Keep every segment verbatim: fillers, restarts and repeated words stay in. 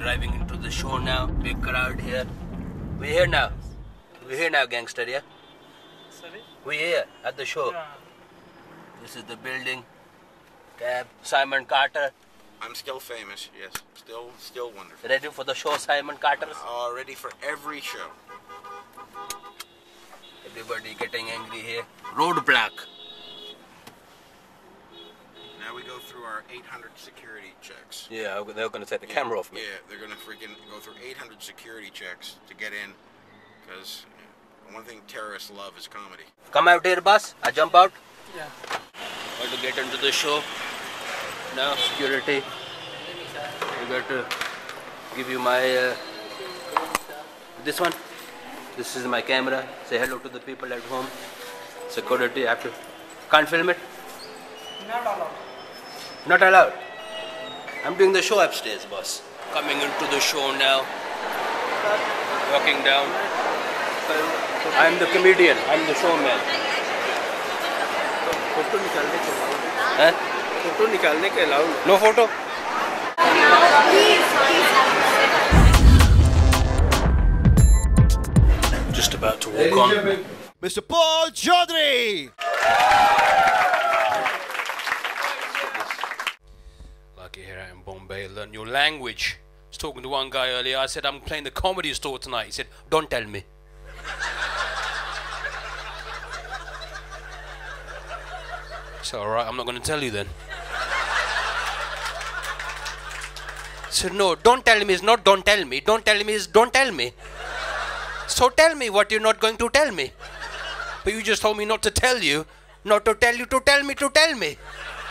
driving into the show now. Big crowd here. We're here now. We're here now, gangster, yeah? Sorry? We're here at the show. Yeah. This is the building. Cab. Simon Carter. I'm still famous, yes. Still, still wonderful. Ready for the show, Simon Carter? Uh, ready for every show. Everybody getting angry here. Roadblock. Now we go through our eight hundred security checks. Yeah, they're going to take the yeah, camera off me. Yeah, they're going to freaking go through eight hundred security checks to get in. Because one thing terrorists love is comedy. Come out here, boss. I jump out. Yeah. Want to get into the show. Now, security. I got to give you my... Uh, this one. This is my camera. Say hello to the people at home. Security, I have to... Can't film it? Not allowed. Not allowed. I'm doing the show upstairs, boss. Coming into the show now. Walking down. I'm the comedian. I'm the showman. Photo निकालने के allowed Huh? Photo निकालने के allowed No photo? Just about to walk on. Mister Paul Chowdhry! Like it here out in Bombay, learn your language. I was talking to one guy earlier. I said, I'm playing the Comedy Store tonight. He said, don't tell me. So, alright, I'm not going to tell you then. I said, no, don't tell me is not don't tell me. Don't tell me is don't tell me. So tell me what you're not going to tell me. But you just told me not to tell you, not to tell you to tell me to tell me.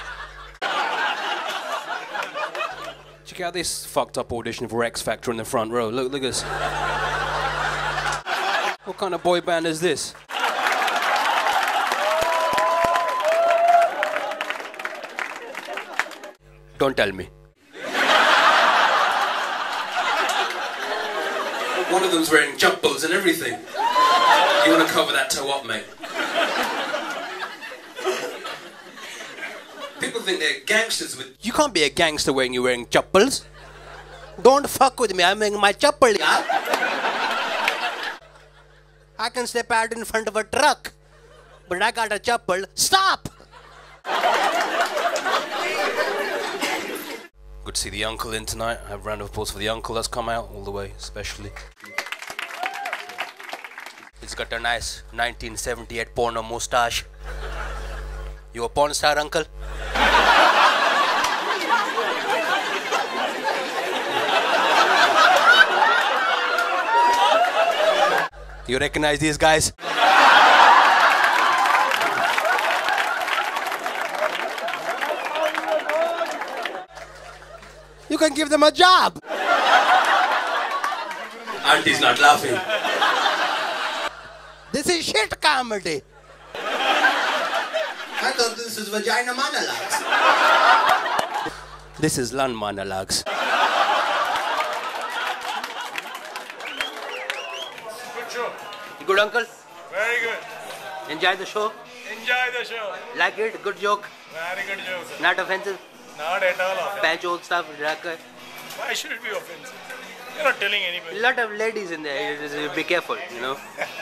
Check out this fucked up audition for X Factor in the front row. Look, look at this. What kind of boy band is this? Don't tell me. One of them's wearing jumpers and everything. You want to cover that toe up, mate? People think they're gangsters with... You can't be a gangster when you're wearing chappals. Don't fuck with me, I'm wearing my chappal, yeah? I can step out in front of a truck, but I got a chappal. Stop! Good to see the uncle in tonight. I have a round of applause for the uncle that's come out all the way, especially. He's got a nice nineteen seventy-eight porno moustache. You a porn star, uncle? You recognize these guys? You can give them a job. Auntie's not laughing. This is shit comedy. I thought this was vagina monologues. This is lung monologues. Good show. You good, uncle? Very good. Enjoy the show? Enjoy the show. Like it? Good joke? Very good joke. Not offensive? Not at all offensive. Patch old stuff? Why should it be offensive? You're not telling anybody. A lot of ladies in there. Be careful, you know.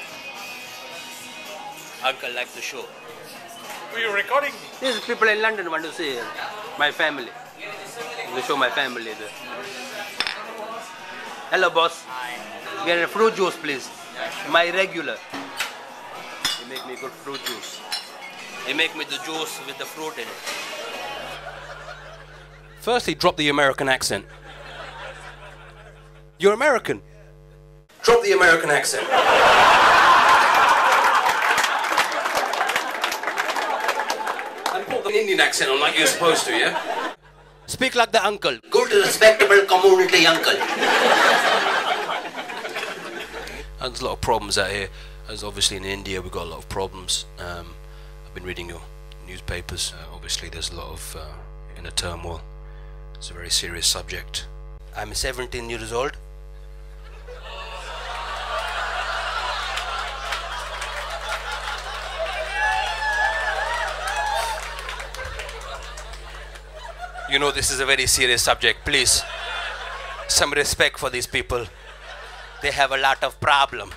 Uncle likes the show. Were you recording me? These people in London want to see my family. They show my family there. Hello, boss. Hi. Get a fruit juice, please. My regular. They make me good fruit juice. They make me the juice with the fruit in it. Firstly, drop the American accent. You're American. Drop the American accent. And put the Indian accent on like you're supposed to, yeah? Speak like the uncle. Good, respectable community uncle. There's a lot of problems out here. As obviously in India, we've got a lot of problems. Um, I've been reading your newspapers. Uh, obviously, there's a lot of uh, inner turmoil. It's a very serious subject. I'm seventeen years old. You know this is a very serious subject, please. Some respect for these people. They have a lot of problem.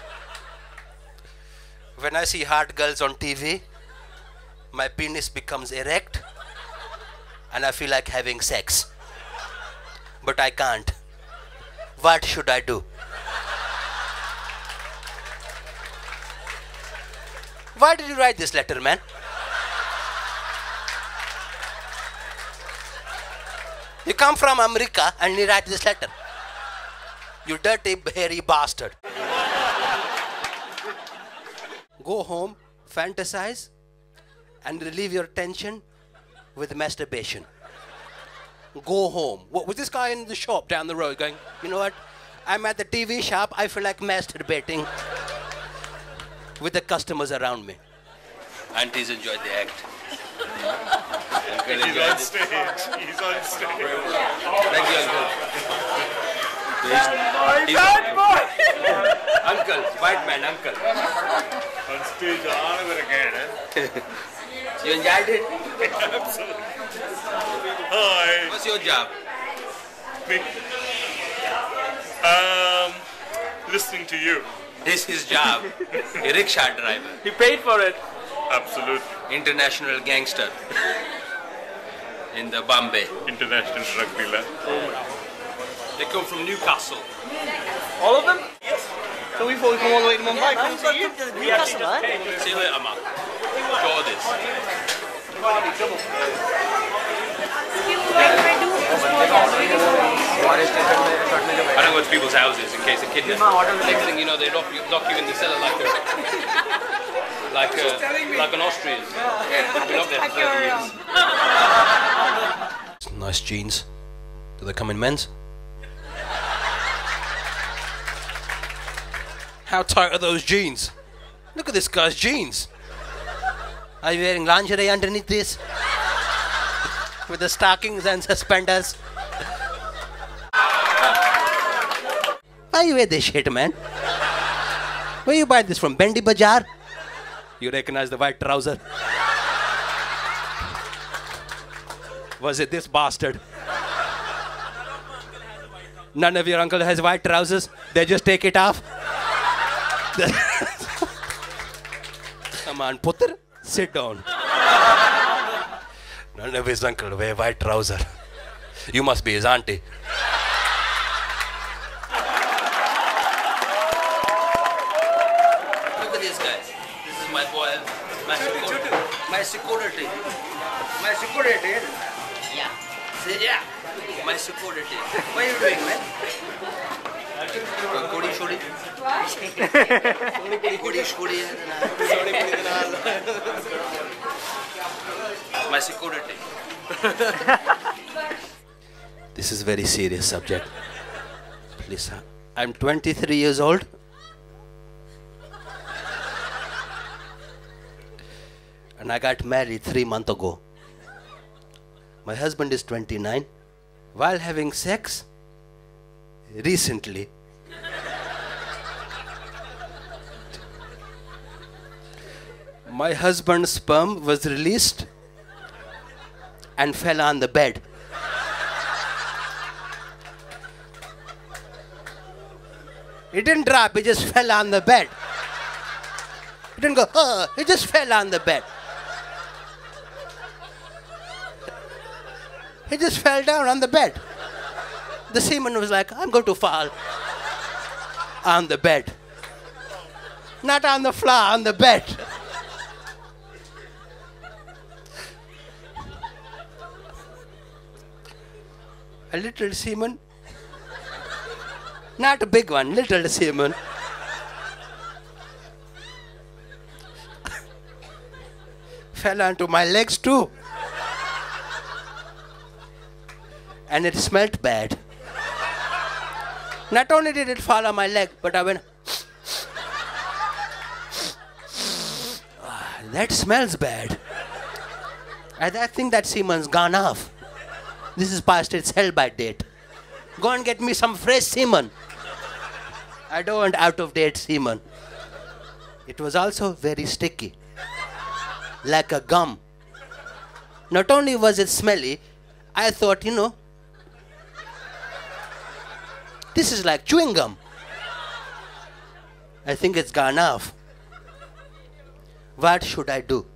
When I see hot girls on T V, my penis becomes erect and I feel like having sex. But I can't. What should I do? Why did you write this letter, man? You come from America and you write this letter. You dirty, hairy bastard. Go home, fantasize, and relieve your tension with masturbation. Go home. What was this guy in the shop down the road going, you know what? I'm at the T V shop, I feel like masturbating with the customers around me. Aunties enjoyed the act. He's on stage. He's on stage. Thank you, uncle. He's, Bad boy! uncle, white man, uncle. On stage all over again, eh? You enjoyed it? Absolutely. Hi. What's your job? Me. Um, listening to you. This is his job. A rickshaw driver. He paid for it. Absolutely. International gangster. In the Bombay. International drug dealer. They come from Newcastle. All of them? Yes. So we thought we come all the way to Mumbai. Come see you. We actually just paid. See you later, man. Show this. I don't go to people's houses in case of kidnapping. Next thing you know, they lock you, lock you in the cellar like a, like a, like an Austrian. Been up there for thirty years. Nice jeans. Do they come in men's? How tight are those jeans? Look at this guy's jeans. Are you wearing lingerie underneath this? With the stockings and suspenders? Why you wear this shit, man? Where you buy this from? Bendi Bazaar? You recognize the white trouser? Was it this bastard? None of your uncle has white trousers? They just take it off? Come on, Putter, sit down. None of his uncle wear white trouser. You must be his auntie. Look at this guy. This is my boy, my security. My security. My security. Yeah. See, yeah. My security. What are you doing, man? Kodi shodi. Kodi shodi. My security. This is a very serious subject. Please, I'm twenty-three years old. And I got married three months ago. My husband is twenty-nine. While having sex, recently, my husband's sperm was released and fell on the bed. It didn't drop, it just fell on the bed. It didn't go, oh, it just fell on the bed. It just fell down on the bed. The seaman was like, I'm going to fall on the bed. Not on the floor, on the bed. A little seaman, not a big one, little seaman. Fell onto my legs too. And it smelled bad. Not only did it fall on my leg, but I went, ah, that smells bad. I, I think that semen's gone off. This is past its sell-by date. Go and get me some fresh semen. I don't want out-of-date semen. It was also very sticky, like a gum. Not only was it smelly, I thought, you know, This is like chewing gum. I think it's gone off. What should I do?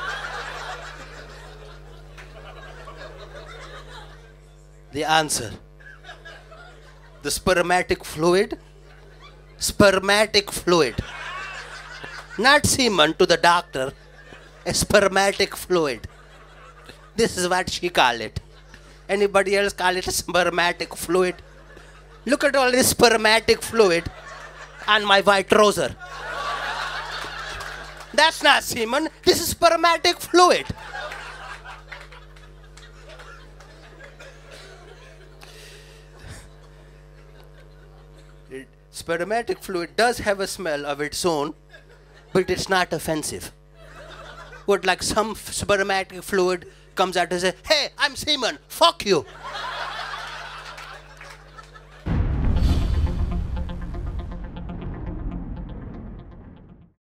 The answer. The spermatic fluid. Spermatic fluid. Not semen to the doctor. A spermatic fluid. This is what she call it. Anybody else call it a spermatic fluid? Look at all this spermatic fluid on my white trouser. That's not semen. This is spermatic fluid. Spermatic fluid does have a smell of its own, but it's not offensive. What, like some spermatic fluid comes out and says, hey, I'm semen, fuck you.